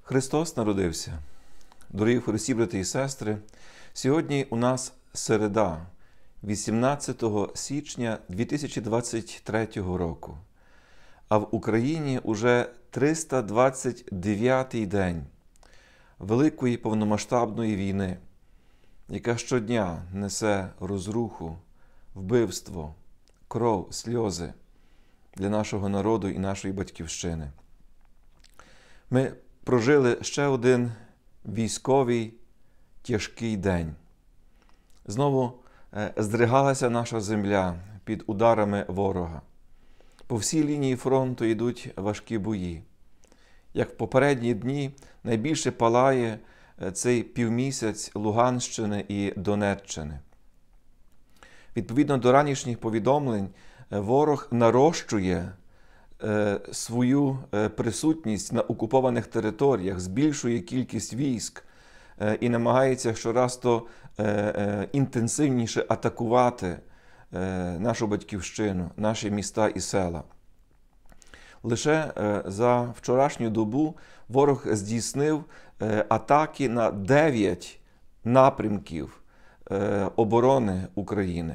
Христос народився. Дорогі в Христі, брати і сестри, сьогодні у нас середа, 18 січня 2023 року, а в Україні уже 329-й день великої повномасштабної війни, яка щодня несе розруху, вбивство, кров, сльози для нашого народу і нашої батьківщини. Ми прожили ще один військовий тяжкий день. Знову здригалася наша земля під ударами ворога. По всій лінії фронту йдуть важкі бої. Як в попередні дні найбільше палає цей півмісяць Луганщини і Донеччини. Відповідно до ранішніх повідомлень, ворог нарощує свою присутність на окупованих територіях, збільшує кількість військ і намагається щораз то інтенсивніше атакувати нашу батьківщину, наші міста і села. Лише за вчорашню добу ворог здійснив атаки на 9 напрямків оборони України.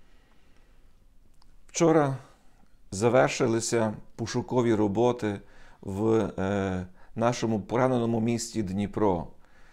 Вчора завершилися пошукові роботи в нашому пораненому місті Дніпро.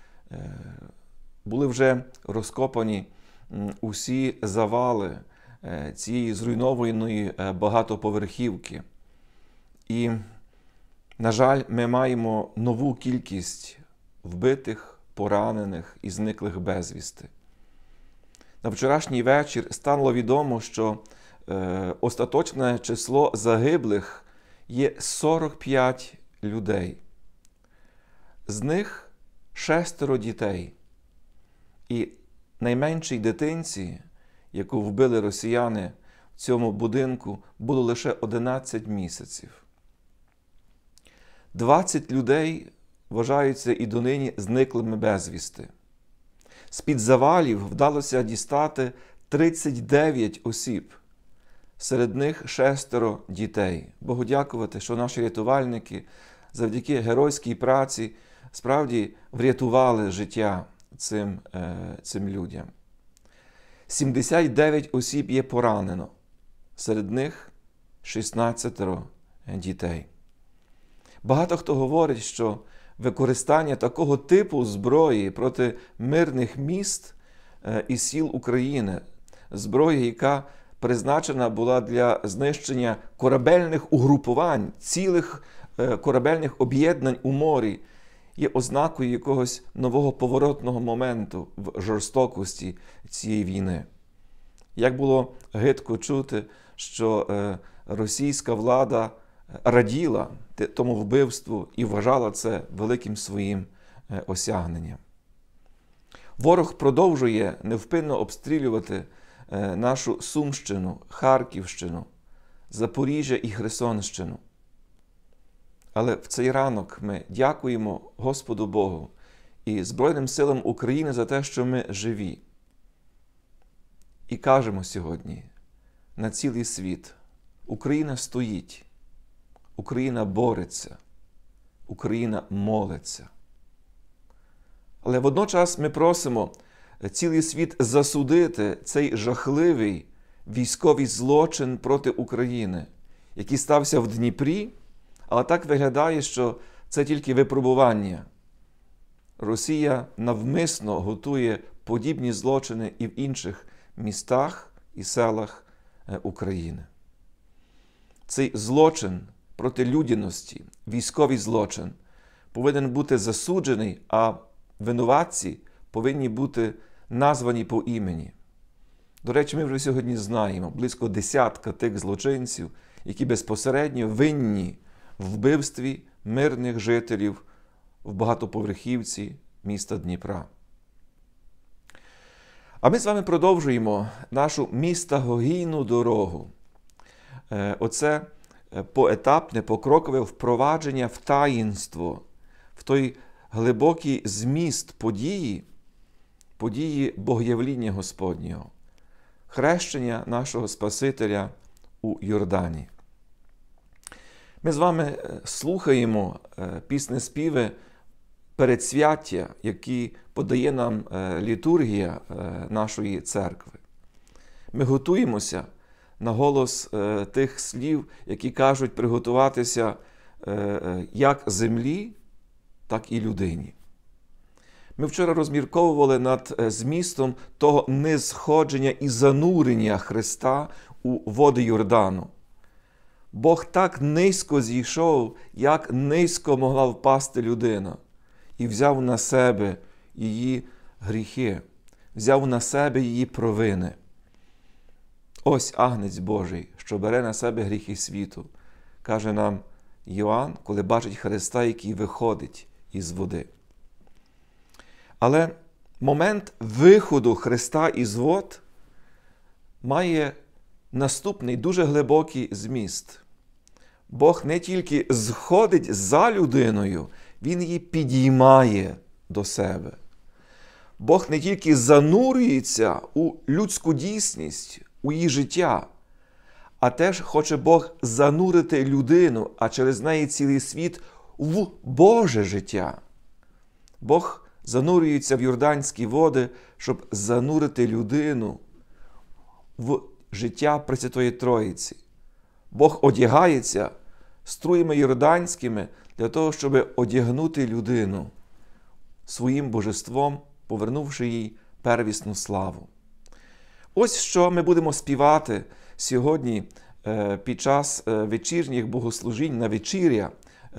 Були вже розкопані усі завали цієї зруйнованої багатоповерхівки. І, на жаль, ми маємо нову кількість вбитих, поранених і зниклих безвісти. На вчорашній вечір стало відомо, що остаточне число загиблих є 45 людей. З них 6 дітей. І найменшій дитинці, яку вбили росіяни в цьому будинку, було лише 11 місяців. 20 людей вважаються і донині зниклими безвісти. З-під завалів вдалося дістати 39 осіб. Серед них 6 дітей. Богу дякувати, що наші рятувальники завдяки геройській праці справді врятували життя цим людям. 79 осіб є поранено. Серед них 16 дітей. Багато хто говорить, що використання такого типу зброї проти мирних міст і сіл України, зброї, яка призначена була для знищення корабельних угрупувань, цілих корабельних об'єднань у морі, є ознакою якогось нового поворотного моменту в жорстокості цієї війни. Як було гидко чути, що російська влада раділа тому вбивству і вважала це великим своїм осягненням. Ворог продовжує невпинно обстрілювати нашу Сумщину, Харківщину, Запоріжжя і Херсонщину. Але в цей ранок ми дякуємо Господу Богу і Збройним силам України за те, що ми живі. І кажемо сьогодні на цілий світ: Україна стоїть, Україна бореться, Україна молиться. Але водночас ми просимо цілий світ засудити цей жахливий військовий злочин проти України, який стався в Дніпрі, але так виглядає, що це тільки випробування. Росія навмисно готує подібні злочини і в інших містах і селах України. Цей злочин проти людяності, військовий злочин, повинен бути засуджений, а винуватці повинні бути названі по імені. До речі, ми вже сьогодні знаємо близько 10 тих злочинців, які безпосередньо винні в вбивстві мирних жителів в багатоповерхівці міста Дніпра. А ми з вами продовжуємо нашу містагогійну дорогу. Оце поетапне, покрокове впровадження в таїнство, в той глибокий зміст події Богоявління Господнього, хрещення нашого Спасителя у Йордані. Ми з вами слухаємо піснеспіви передсвяття, які подає нам літургія нашої церкви. Ми готуємося на голос тих слів, які кажуть приготуватися як землі, так і людині. Ми вчора розмірковували над змістом того нисходження і занурення Христа у води Йордану. Бог так низько зійшов, як низько могла впасти людина, і взяв на себе її гріхи, взяв на себе її провини. Ось Агнець Божий, що бере на себе гріхи світу, каже нам Йоанн, коли бачить Христа, який виходить із води. Але момент виходу Христа із вод має наступний дуже глибокий зміст. Бог не тільки сходить за людиною, Він її підіймає до себе. Бог не тільки занурюється у людську дійсність, у її життя, а теж хоче Бог занурити людину, а через неї цілий світ, в Боже життя. Бог занурюється в Йорданські води, щоб занурити людину в життя Пресвятої Троїці. Бог одягається струями йорданськими для того, щоб одягнути людину своїм божеством, повернувши їй первісну славу. Ось що ми будемо співати сьогодні під час вечірніх богослужінь на вечіря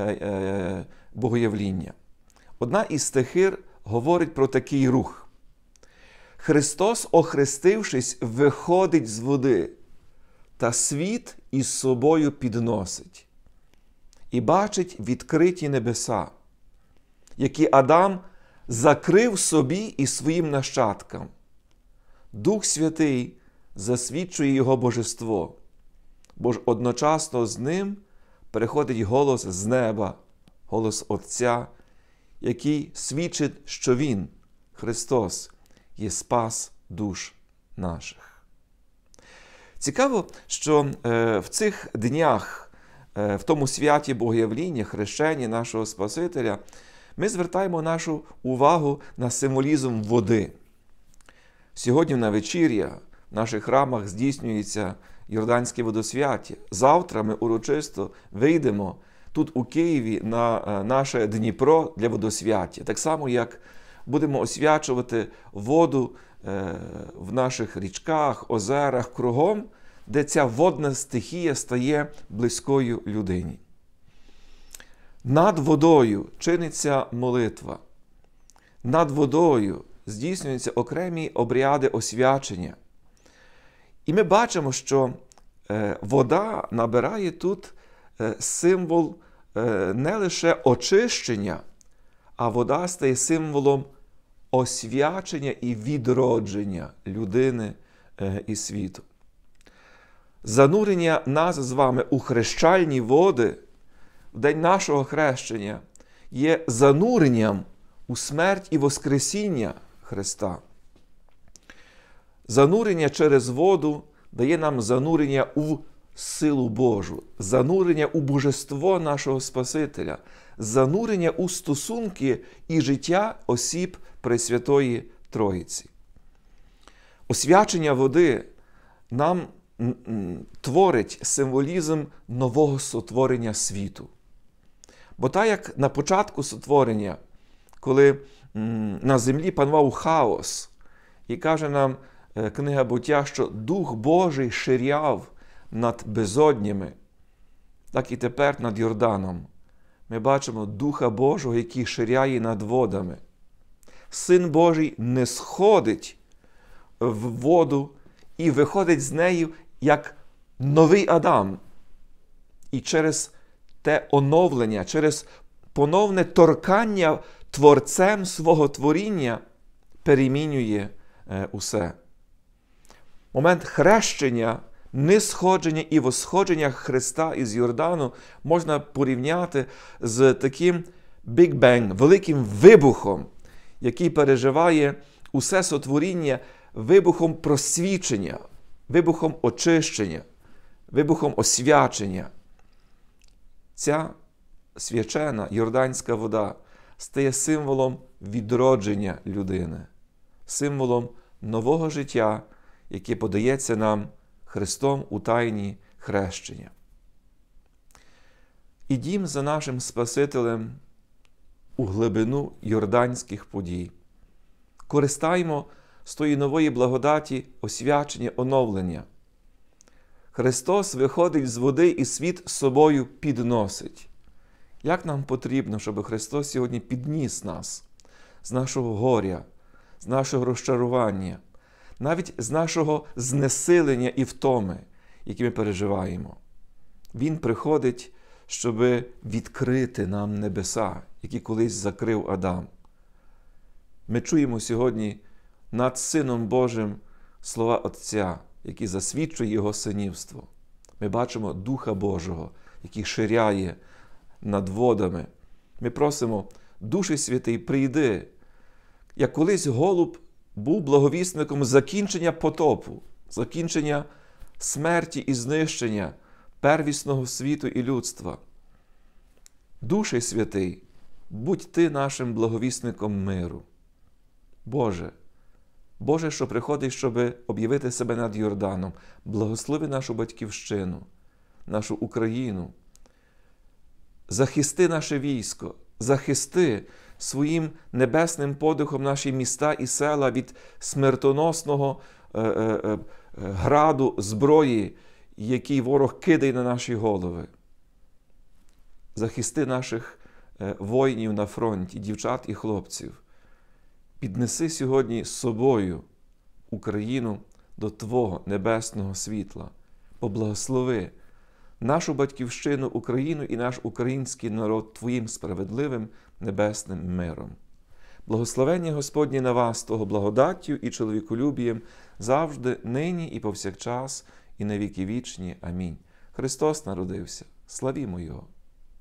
Богоявління. Одна із стихир говорить про такий рух. Христос, охрестившись, виходить з води, та світ із собою підносить. І бачить відкриті небеса, які Адам закрив собі і своїм нащадкам. Дух Святий засвідчує його божество, бо ж одночасно з ним приходить голос з неба, голос Отця, який свідчить, що Він, Христос, є спас душ наших. Цікаво, що в цих днях, в тому святі Богоявління, хрещення нашого Спасителя, ми звертаємо нашу увагу на символізм води. Сьогодні на вечір'я в наших храмах здійснюється Йорданське водосвяття. Завтра ми урочисто вийдемо тут у Києві на наше Дніпро для водосвяття. Так само, як будемо освячувати воду в наших річках, озерах, кругом, де ця водна стихія стає близькою людині. Над водою чиниться молитва. Над водою здійснюються окремі обряди освячення. І ми бачимо, що вода набирає тут символ не лише очищення, а вода стає символом освячення і відродження людини і світу. Занурення нас з вами у хрещальні води в день нашого хрещення є зануренням у смерть і воскресіння Христа. Занурення через воду дає нам занурення у силу Божу, занурення у божество нашого Спасителя, занурення у стосунки і життя осіб Пресвятої Троїці. Освячення води нам творить символізм нового сотворення світу. Бо так, як на початку сотворення, коли на землі панував хаос, і каже нам книга Буття, що Дух Божий ширяв над безоднями, так і тепер над Йорданом. Ми бачимо Духа Божого, який ширяє над водами. Син Божий не сходить в воду і виходить з нею як новий Адам. І через те оновлення, через поновне торкання Творцем свого творіння перемінює усе. Момент хрещення, нисходження і восходження Христа із Йордану можна порівняти з таким Big Bang, великим вибухом, який переживає усе сотворіння, вибухом просвічення, вибухом очищення, вибухом освячення. Ця свячена йорданська вода стає символом відродження людини, символом нового життя, яке подається нам Христом у тайні хрещення. Ідім за нашим Спасителем у глибину йорданських подій. Користаймо з тої нової благодаті освячення, оновлення. Христос виходить з води і світ з собою підносить. Як нам потрібно, щоб Христос сьогодні підніс нас з нашого горя, з нашого розчарування, навіть з нашого знесилення і втоми, які ми переживаємо. Він приходить, щоб відкрити нам небеса, які колись закрив Адам. Ми чуємо сьогодні над Сином Божим слова Отця, які засвідчують Його синівство. Ми бачимо Духа Божого, який ширяє над водами. Ми просимо, Духе Святий, прийди. Як колись голуб був благовісником закінчення потопу, закінчення смерті і знищення первісного світу і людства. Душе Святий, будь Ти нашим благовісником миру. Боже, що приходиш, щоб об'явити себе над Йорданом, благослови нашу Батьківщину, нашу Україну. Захисти наше військо, захисти своїм небесним подихом наші міста і села від смертоносного граду зброї, який ворог кидає на наші голови. Захисти наших воїнів на фронті, дівчат і хлопців. Піднеси сьогодні з собою Україну до Твого небесного світла. Поблагослови нашу Батьківщину, Україну і наш український народ Твоїм справедливим небесним миром. Благословення Господнє на вас, того благодаттю і чоловіколюбієм, завжди, нині і повсякчас, і на віки вічні. Амінь. Христос народився. Славімо Його!